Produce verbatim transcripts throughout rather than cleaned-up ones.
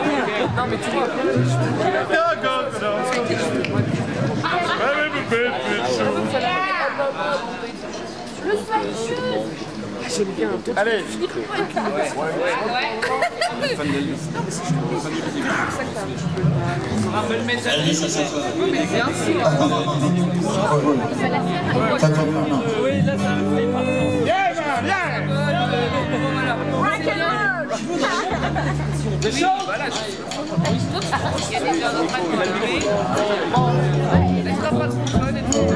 Non, mais tu vois. J'aime bien. Allez. On peut le mettre à Elvis, assois-toi. Oui, mais bien sûr. T'as entendu ou non? Oui, là, ça me fait pas. Viens, viens. Des choses. Voilà. Il y a des gens en train de lever. Laisse-toi pas trop fun et tout.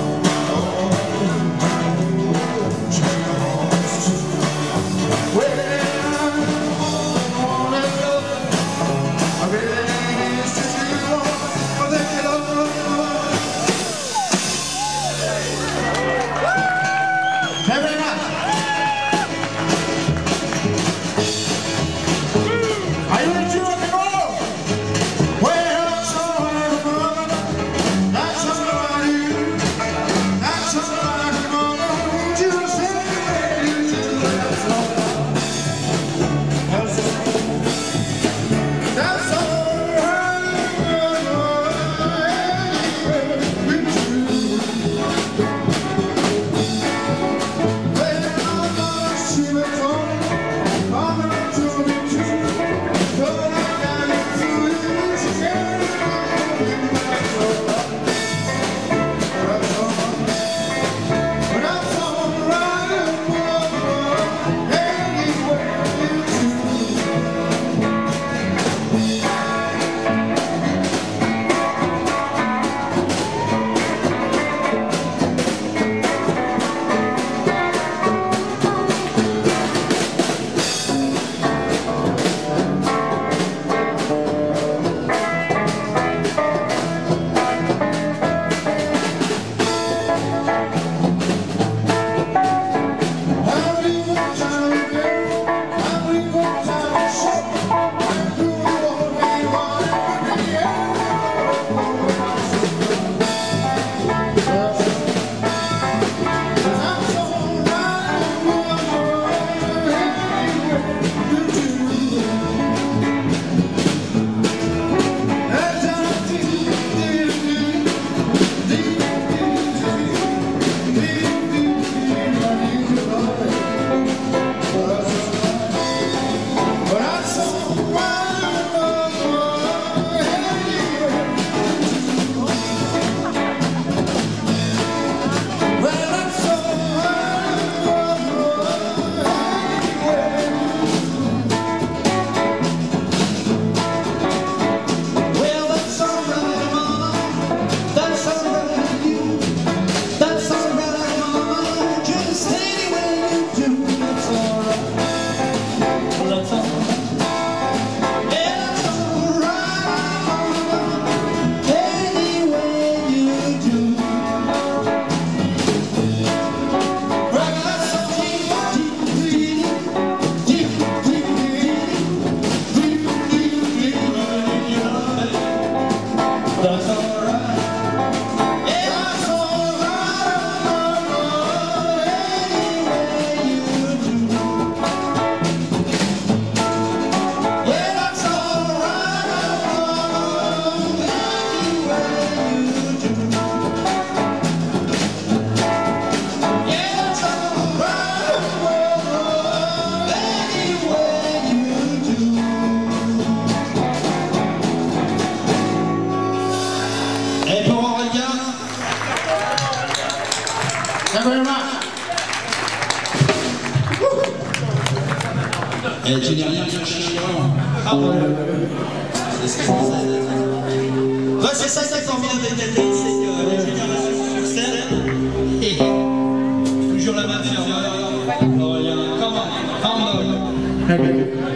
Well, you very much. Et tu n'as rien cherché avant. C'est ce qu'on sait. Ouais, c'est ça qui est formidable avec la télé, c'est que les générations sur scène, et toujours la même ferveur. Alors il y a un comment, comment.